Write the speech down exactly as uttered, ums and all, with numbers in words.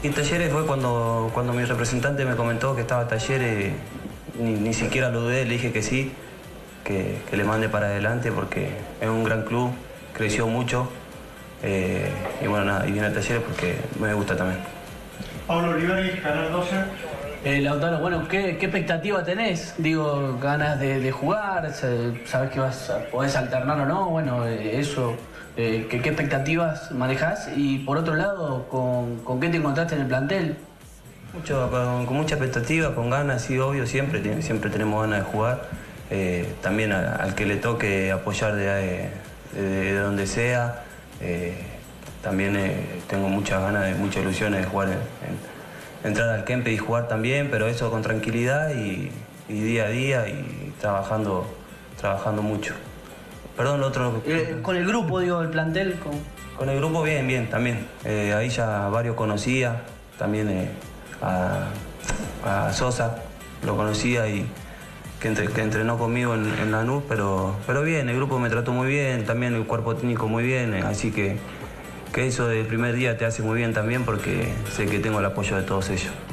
Y Talleres fue cuando, cuando mi representante me comentó que estaba Talleres, ni, ni siquiera lo dudé, le dije que sí, que, que le mande para adelante porque es un gran club, creció mucho eh, y bueno, nada, y viene a Talleres porque me gusta también. Pablo Oliveri, Canal doce. Eh, Lautaro, bueno, ¿qué, ¿qué expectativa tenés? Digo, ganas de, de jugar, sabés que vas a, podés alternar o no, bueno, eh, eso, eh, ¿qué, ¿qué expectativas manejás? Y por otro lado, ¿con, ¿con qué te encontraste en el plantel? Mucho, con, con mucha expectativa, con ganas, sí, obvio, siempre, siempre tenemos ganas de jugar. Eh, también a, al que le toque apoyar de, de, de donde sea. Eh, también eh, tengo muchas ganas, de, muchas ilusiones de jugar en, en entrar al Kempe y jugar también, pero eso con tranquilidad y, y día a día y trabajando, trabajando mucho. Perdón, lo otro... Eh, con el grupo, digo, el plantel. Con, con el grupo bien, bien, también. Eh, ahí ya varios conocía, también eh, a, a Sosa lo conocía y que, entre, que entrenó conmigo en, en Lanús, pero, pero bien, el grupo me trató muy bien, también el cuerpo técnico muy bien, eh, así que... que eso del primer día te hace muy bien también porque sé que tengo el apoyo de todos ellos.